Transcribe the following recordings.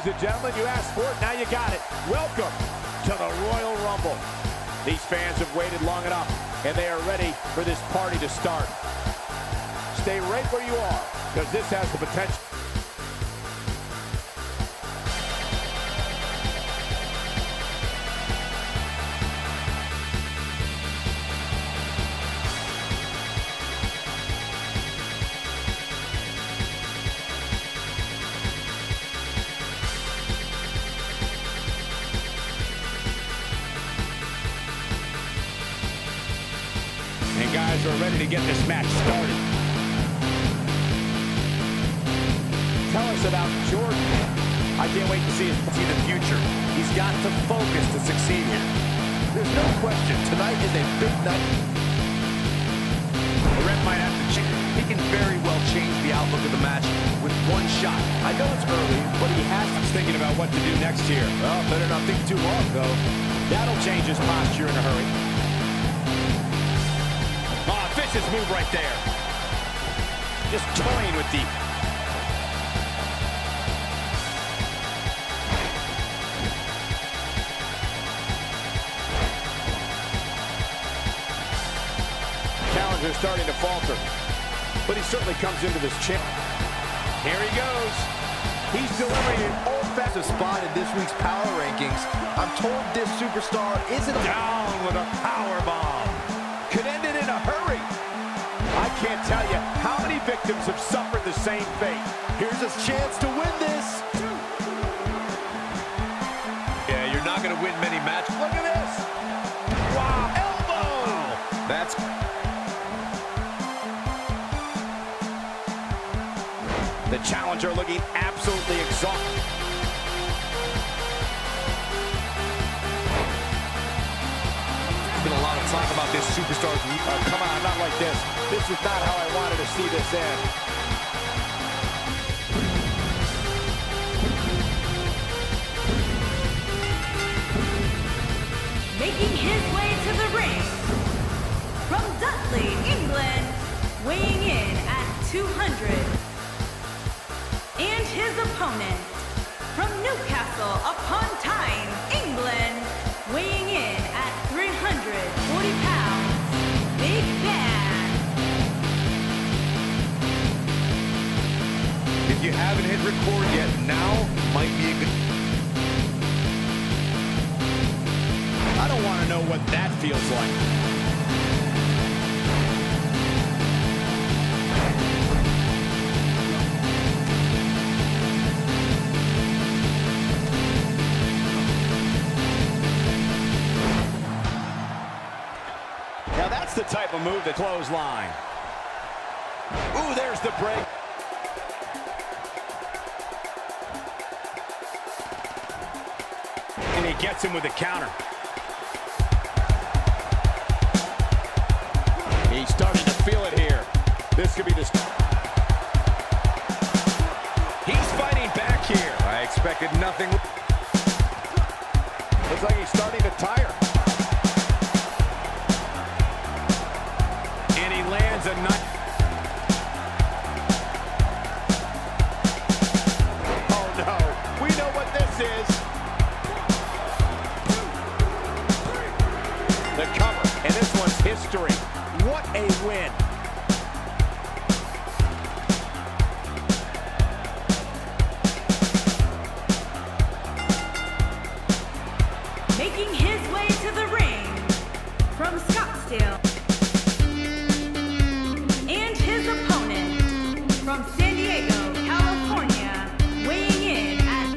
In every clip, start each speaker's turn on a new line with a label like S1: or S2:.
S1: Ladies and gentlemen, you asked for it, now you got it. Welcome to the Royal Rumble. These fans have waited long enough, and they are ready for this party to start. Stay right where you are, because this has the potential. And guys are ready to get this match started. Tell us about Jordan. I can't wait to see the future. He's got to focus to succeed here.
S2: There's no question, tonight is a big night.
S1: The ref might have to change.
S2: He can very well change the outlook of the match with one shot. I know it's early, but he has to.
S1: He's thinking about what to do next here.
S2: Well, better not think too long, though.
S1: That'll change his posture in a hurry. Oh, vicious move right there. Just toying with the... Challenger starting to falter, but he certainly comes into this chip. Here he goes. He's delivering an
S2: Offensive spot in this week's power rankings. I'm told this superstar isn't
S1: down with a power bomb. Could end it in a hurry. I can't tell you how many victims have suffered the same fate.
S2: Here's his chance to win this.
S1: Yeah, you're not going to win many matches. Look at this. Wow, elbow.
S2: That's...
S1: The challenger looking absolutely exhausted.
S2: Been a lot of talk about this superstar.
S1: Come on, not like this. This is not how I wanted to see this end.
S3: Making his way to the ring, from Dudley, England, weighing in at 200. And his opponent, from Newcastle upon Tyne, England, weighing in at 340 pounds, Big Ben.
S2: If you haven't hit record yet, now might be a good...
S1: I don't want to know what that feels like. Now that's the type of move that clothesline. Ooh, there's the break. And he gets him with a counter. He's starting to feel it here. This could be the... He's fighting back here.
S2: I expected nothing.
S1: Looks like he's starting to tire. And he lands a knife. Oh no, we know what this is. The cover, and this one's history. What a win.
S3: Making his way to the ring, from Scottsdale. And his opponent, from San Diego, California, weighing in at...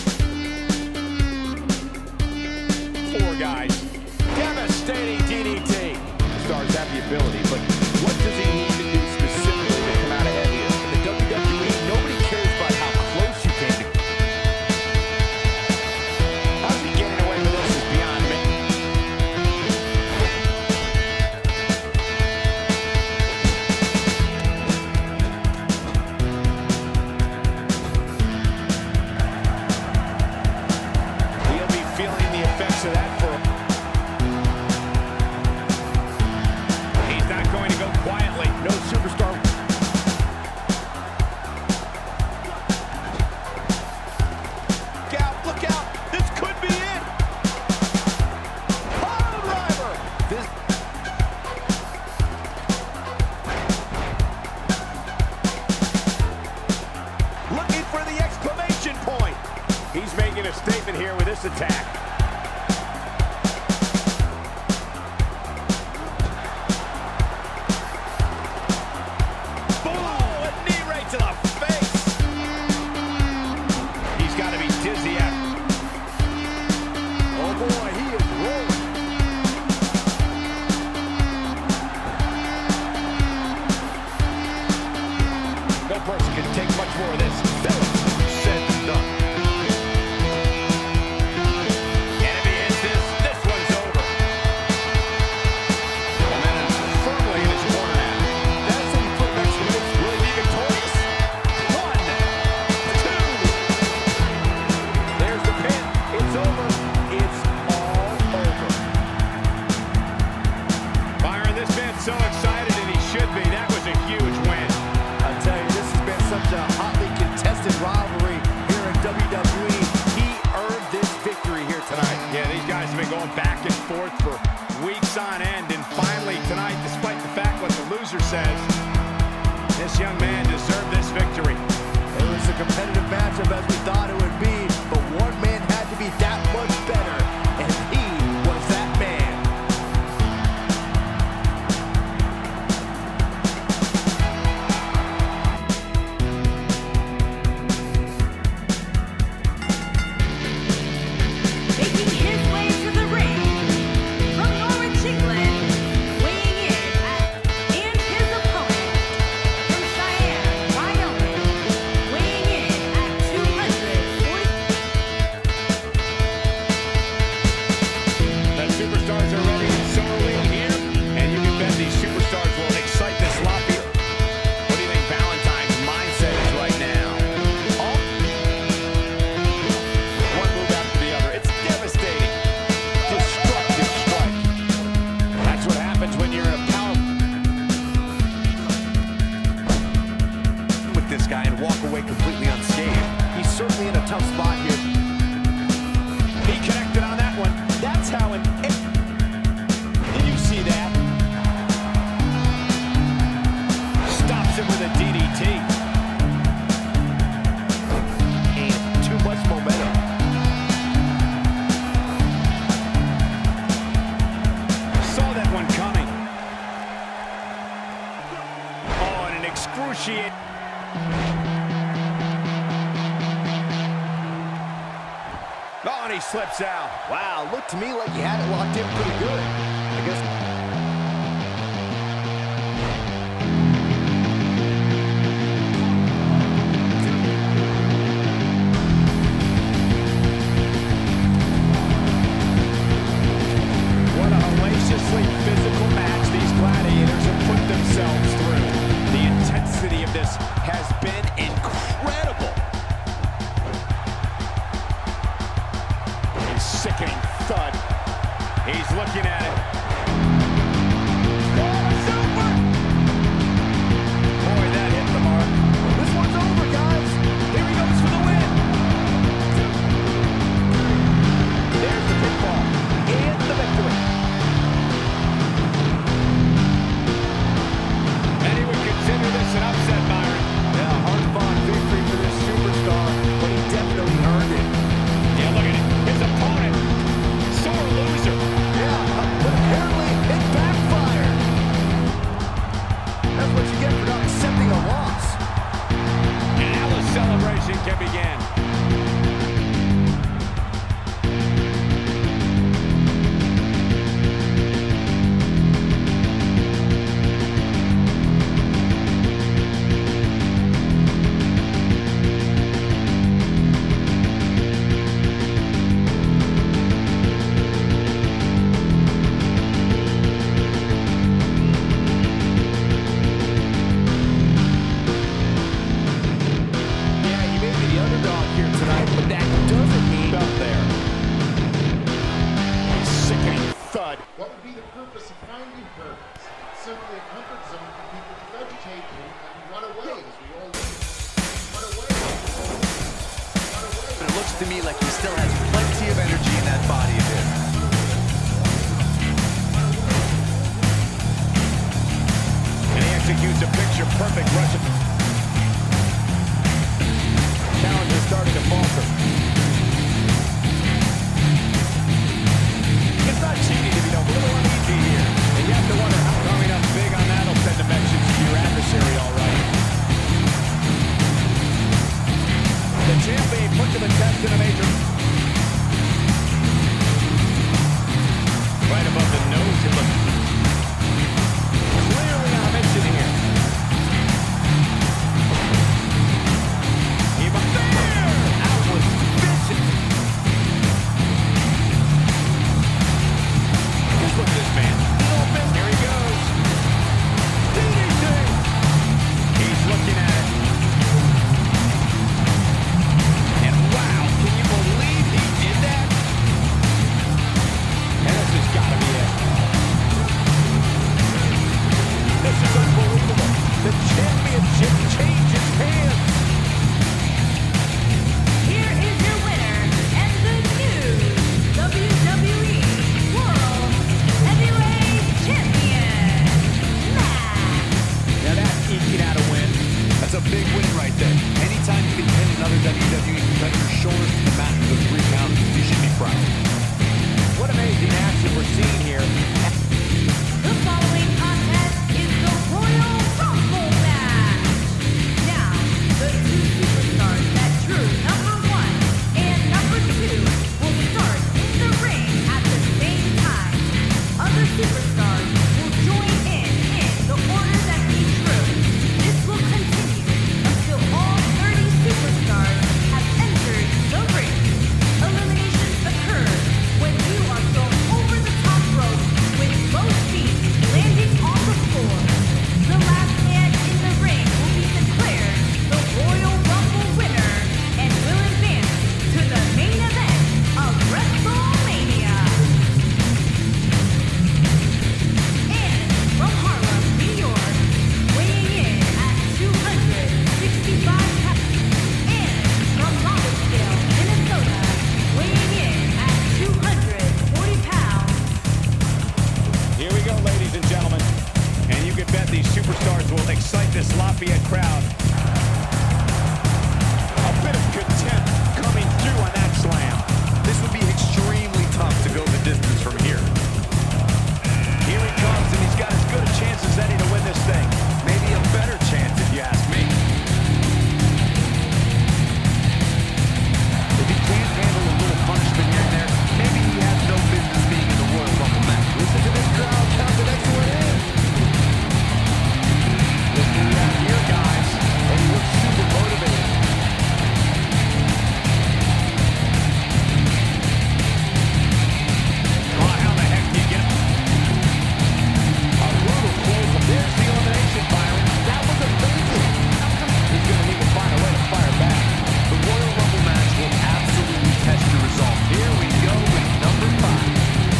S1: 4 guys. Devastating DDT. Stars have the ability, but what does he need to do specifically to come out ahead here? In the WWE, nobody cares about how close you came to. How's he getting away with this is beyond me. He'll be feeling the effects of that for a... He's not so excited, and he should be. That was a huge win.
S2: I tell you, this has been such a hotly contested rivalry here in WWE. He earned this victory here tonight.
S1: Yeah, these guys have been going back and forth for weeks on end, and finally tonight, despite the fact what the loser says, this young man deserved this victory.
S2: It was a competitive matchup as we thought it would be, but one man had to be that much better, and he was that man.
S3: Making his way to the ring from Norwich, England, weighing in and his opponent from Cheyenne, Wyoming, weighing in at 240.
S1: The superstars are ready, and so are we here. And you can bet these superstars will excite this lot here. What do you think Valentine's mindset is right now? Oh. One move after the other. It's devastating. Destructive strike. That's what happens when you're in a power
S2: With this guy and walk away completely unscathed. He's certainly in a tough spot here.
S1: He connected on that one. That's how an... Did you see that? Stops him with a DDT.
S2: And too much momentum.
S1: Saw that one coming. Oh, and an excruciating... Oh, and he slips out.
S2: Wow, looked to me like he had it locked in pretty good. I guess.
S1: What a hellaciously physical match these gladiators have put themselves through. The intensity of this has been incredible. A sickening thud. He's looking at it. Oh, it's over! Boy, that hit the mark.
S2: This one's over, guys.
S1: Here he goes for the win. There's the pinfall and the victory. And he would consider this an upset, Byron.
S2: Yeah, hard-fought victory for this superstar, but he definitely earned it.
S1: Yeah, look at it. His opponent, sore loser.
S2: Yeah, but apparently it backfired. That's what you get for not accepting a loss.
S1: And now the celebration can begin.
S2: Yeah, you may be the underdog here tonight, but that doesn't mean
S1: Up there. A sickening thud.
S4: What would be the purpose of finding purpose? Simply a comfort zone for people to vegetate in and run away, as we all do. Run away. Run away.
S2: But it looks to me like he still has plenty of energy in that body of his.
S1: And he executes a picture-perfect Russian. Challenge is starting to falter. It's not cheating if you don't. A little uneasy here. And you have to wonder how coming up big on that will send a message to your adversary, all right. The champ being put to the test in a major... Right above the nose, it looks... Clearly on a mission here.
S3: superstars will join in the order that they drew. This will continue until all 30 superstars have entered the ring. Eliminations occur when you are thrown over the top rope with both feet landing on the floor. The last man in the ring will be declared the Royal Rumble winner and will advance to the main event of WrestleMania. And from Harlem, New York, weighing in at 265 pounds. And from Robbinsdale, Minnesota, weighing in at 240 pounds.
S1: Here we go, ladies and gentlemen. And you can bet these superstars will excite this Lafayette crowd. A bit of contempt coming through on that slam.
S2: This would be extremely tough to go the distance from here.
S1: Here he comes, and he's got as good a chance as any to win this thing.
S2: Maybe a better chance if you ask me. If he can't handle a little punishment here and there, maybe he has no business being in the Royal Rumble match. Listen to this crowd count the next one in.
S1: Look who we have here, guys. And he looks super motivated. Oh, how the heck do you get a brutal close? There's the elimination, Byron. That was amazing. He's going to need to find a way to fire back.
S2: The Royal Rumble match will absolutely test your resolve. Here we go with number 5.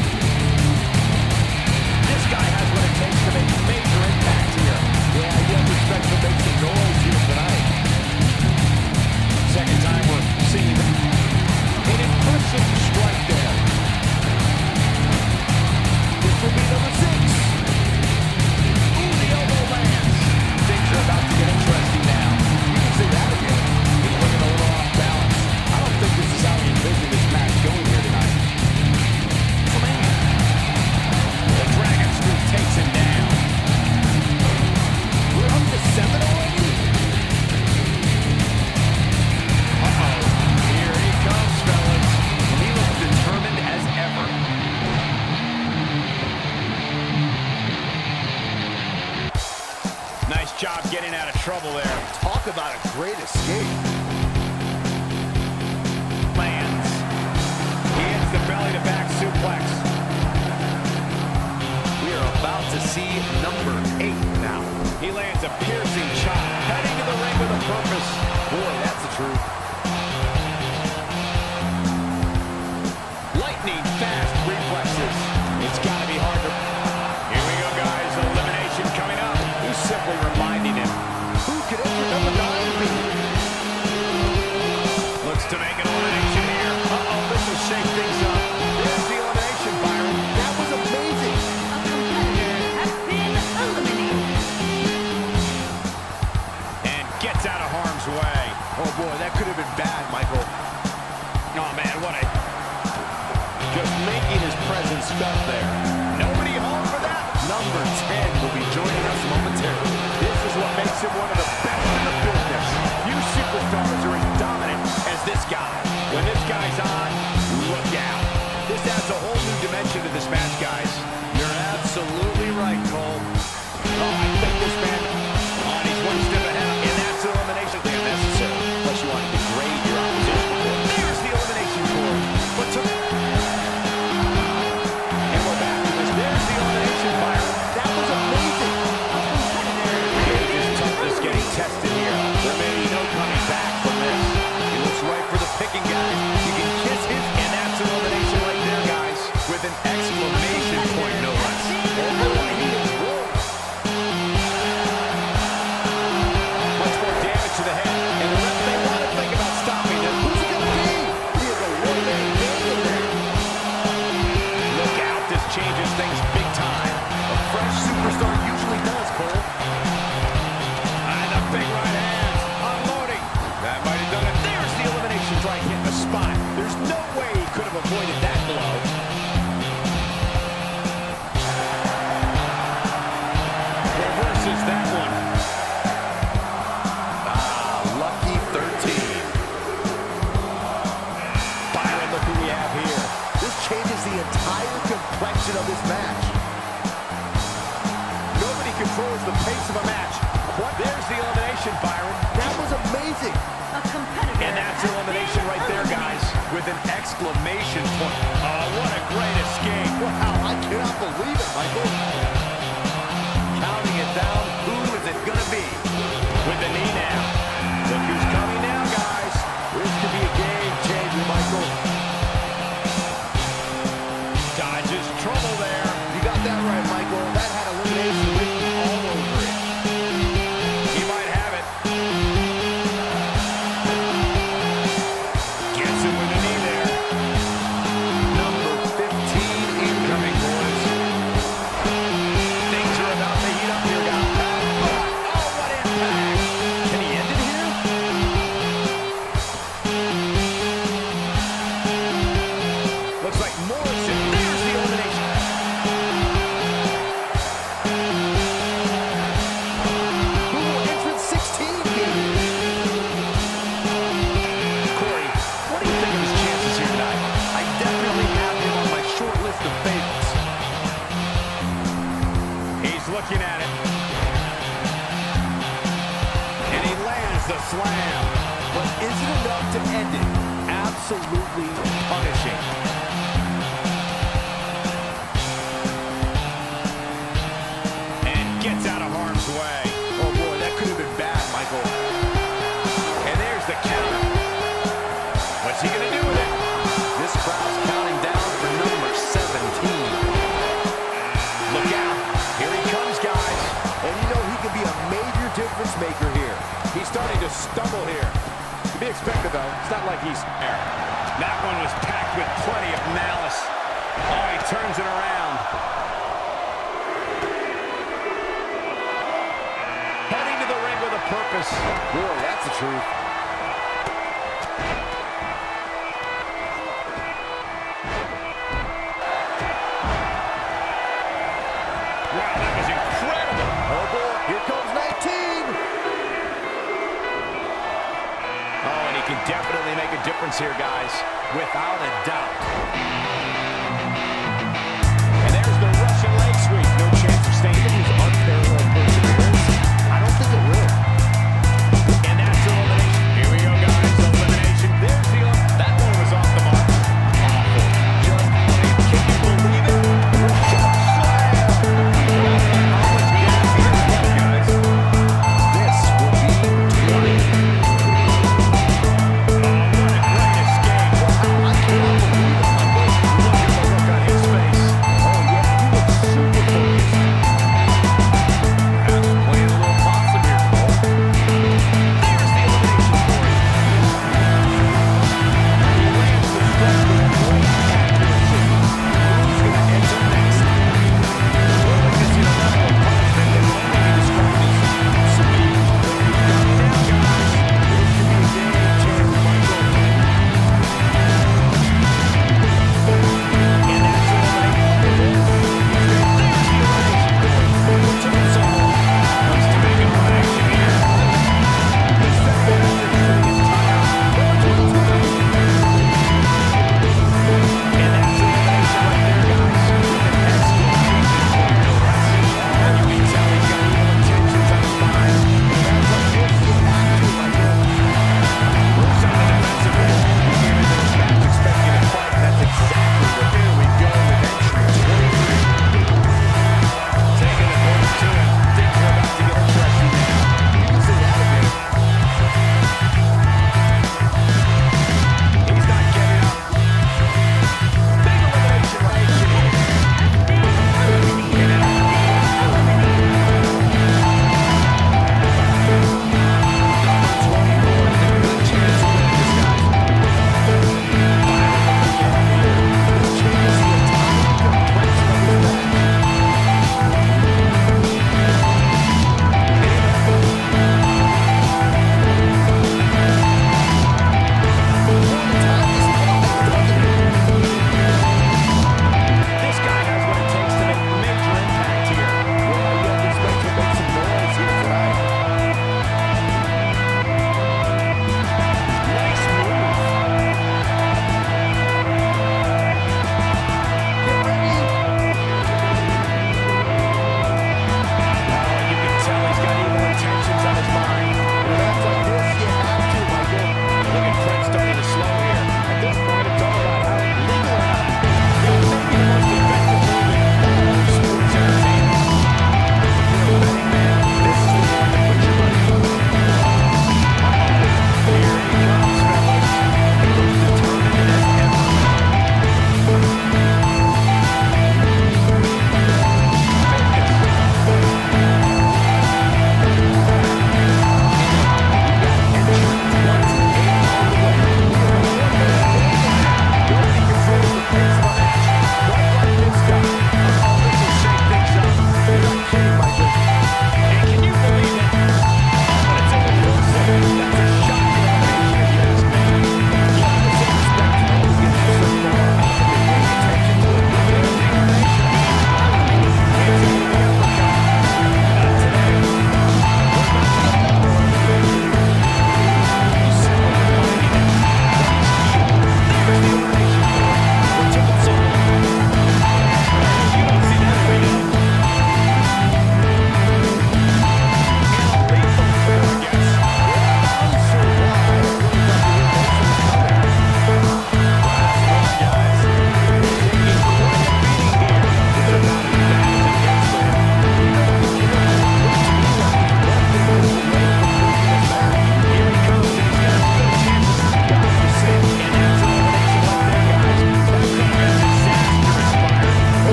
S1: This guy has what it takes to make major impact here. Yeah, you have to expect to make some noise here tonight. Second time we're seeing an impressive strike there. This will be number 6. Ooh, the elbow lands. Things are about to get interesting now. You can see that again. He's looking a little off balance. I don't think this is how he envisioned this match going here tonight. The Dragon Screw takes him down. We're up to 7 already? Uh-oh. Here he comes, fellas.
S2: And he looks determined as ever.
S1: Nice job getting out of trouble there.
S2: Talk about a great escape.
S1: Lands. He hits the belly-to-back suplex.
S2: We are about to see number 8 now.
S1: He lands a piercing chop, heading to the ring with a purpose.
S2: Boy, that's the truth.
S1: Lightning fast reflexes. It's got to be hard to... Here we go, guys. Elimination coming up. He's simply reminding him.
S2: Who could enter number 9 be?
S1: Looks to make an elimination here. Uh-oh, this will shake things up. There's the elimination, Byron.
S2: That was amazing.
S3: A competitor has been eliminated.
S1: And gets out of harm's way.
S2: Oh boy, that could have been bad, Michael.
S1: Oh, man, what a... Just making his presence felt there. Nobody home for that.
S2: Number 10 will be joining us momentarily.
S1: This is what makes him one of the best in the business. Few superstars are as dominant as this guy. When this guy's on, look out. This adds a whole new dimension to this match, guys.
S2: You're absolutely right, Cole.
S1: Oh, I think this man, oh, he's one step ahead, and that's an elimination thing unnecessary. Unless you want to degrade your opposition. There's the elimination cord. But to... And we're back to this. There's the elimination, Byron. That was amazing. Gage's toughness getting tested here. There may be no coming back from this. He looks right for the picking guy. You can kiss his, and that's an elimination right there, guys.
S2: With an exclamation point, no less.
S1: Oh, boy, he is controls the pace of a match. There's the elimination, Byron.
S2: That was amazing.
S3: A competitor.
S1: And that's elimination right there, guys, with an exclamation point. Oh, what a great escape.
S2: Wow, I cannot believe it, Michael.
S1: Counting it down, who is it gonna be? With the knee now. Look who's coming now, guys. This could be a game changer, Michael. Dodges trouble there.
S2: You got that right, Michael. That had elimination written all over it.
S1: He might have it. Gets him with the knee there. Number 15 incoming, boys. Things are about to heat up here, guys. Oh, what impact. Can he end it here? Looks like Morrison. There's the elimination.
S2: Who will entrance 16 be?
S1: Corey, what do you think of his chances here tonight? I definitely have him on my short list of favorites. He's looking at it. And he lands the slam.
S2: But is it enough to end it?
S1: Absolutely punishing. And gets out of harm's way. Oh boy, that could have been bad, Michael. And there's the counter. What's he gonna do with it? This crowd's counting down for number 17. Look out. Here he comes, guys.
S2: And you know he can be a major difference maker here.
S1: He's starting to stumble here. To be expected, though. It's not like he's there. That one was packed with plenty of malice. Oh, he turns it around. Heading to the ring with a purpose.
S2: Boy, that's the truth.
S1: Wow, that was incredible.
S2: Oh boy, here comes 19.
S1: Oh, and he can definitely make a difference here, guys. Without a doubt. And there's the Russian leg sweep. No chance of staying. He's unparalleled person in this.
S2: I don't think it will.
S1: And that's elimination. Here we go, guys. Elimination. There's the that one was off the mark. Awful. Just plain. Can you believe it? Slam. How much gas he has left, guys? This will be 20. Oh, what a great escape.
S2: Wow, I cannot believe it, Michael.
S1: Look at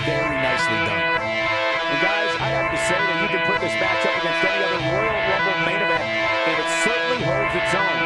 S2: very nicely done.
S1: And guys, I have to say that you can put this match up against any other Royal Rumble main event, and it certainly holds its own.